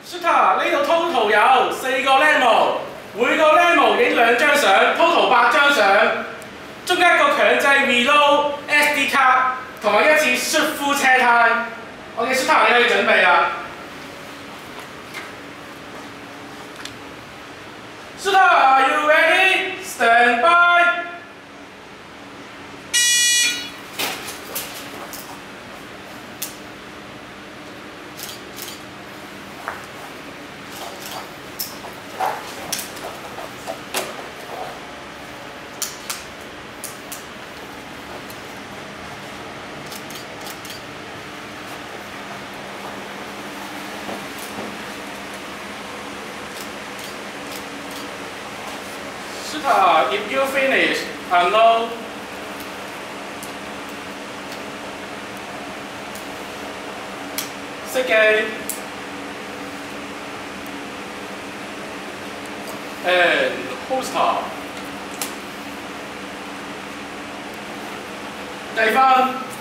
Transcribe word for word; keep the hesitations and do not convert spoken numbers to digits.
Shooter 呢度 total 有四個 level， 每個 level 影兩張相 ，total 八張相，中間一個強制 reload S D 卡，同埋一次 shoot full 車胎。OK， Shooter 你可以準備啦。Shooter, are you ready? Stand by. Shooter, if you finish, unload. Set game. And holster. 計分。